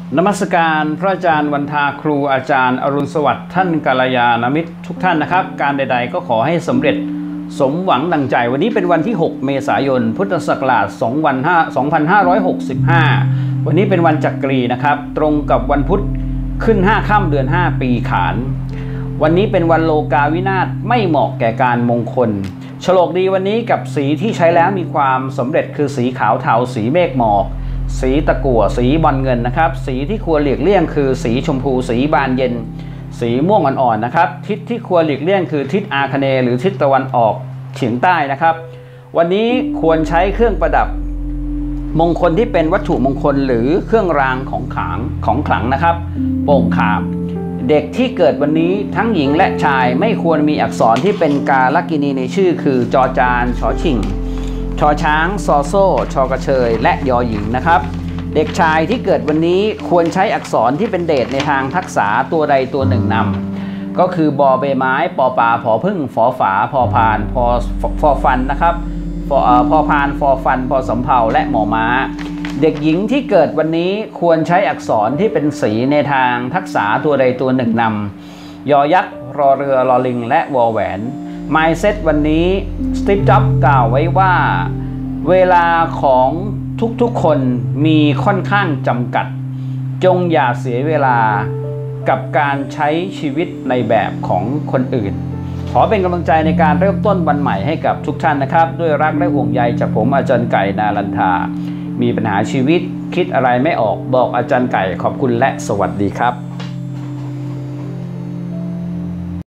นมัสการพระอาจารย์วันทาครูอาจารย์อรุณสวัสดิ์ท่านกัลยาณมิตรทุกท่านนะครับการใดๆก็ขอให้สำเร็จสมหวังดังใจวันนี้เป็นวันที่6เมษายนพุทธศักราช2565วันนี้เป็นวันจักรีนะครับตรงกับวันพุธขึ้น5ค่ำเดือน5ปีขานวันนี้เป็นวันโลกาวินาศไม่เหมาะแก่การมงคลโฉลกดีวันนี้กับสีที่ใช้แล้วมีความสำเร็จคือสีขาวเทาสีเมฆหมอกสีตะกั่วสีบอลเงินนะครับสีที่ควรหลีกเลี่ยงคือสีชมพูสีบานเย็นสีม่วงอ่อนๆนะครับทิศที่ควรหลีกเลี่ยงคือทิศอาคเนย์หรือทิศตะวันออกเฉียงใต้นะครับวันนี้ควรใช้เครื่องประดับมงคลที่เป็นวัตถุมงคลหรือเครื่องรางของขลังนะครับโป่งขามเด็กที่เกิดวันนี้ทั้งหญิงและชายไม่ควรมีอักษรที่เป็นกาลกินีในชื่อคือจอจานชอชิงชอช้างซอโซ่ชอกระเชยและยอหญิงนะครับเด็กชายที่เกิดวันนี้ควรใช้อักษรที่เป็นเดชในทางทักษะตัวใดตัวหนึ่งนำก็คือบอใบไม้ปอปลาผอพึ่งฝอฝาพอพานพอฟันนะครับพอพานฟอฟันพอสำเภาและหมอม้าเด็กหญิงที่เกิดวันนี้ควรใช้อักษรที่เป็นสีในทางทักษะตัวใดตัวหนึ่งนำยอยักษ์รอเรือลอลิงและวอแหวนMindset วันนี้สตีฟ จ็อบส์กล่าวไว้ว่าเวลาของทุกๆคนมีค่อนข้างจำกัดจงอย่าเสียเวลากับการใช้ชีวิตในแบบของคนอื่นขอเป็นกำลังใจในการเริ่มต้นวันใหม่ให้กับทุกท่านนะครับด้วยรักและห่วงใยจากผมอาจารย์ไก่นารันทามีปัญหาชีวิตคิดอะไรไม่ออกบอกอาจารย์ไก่ขอบคุณและสวัสดีครับ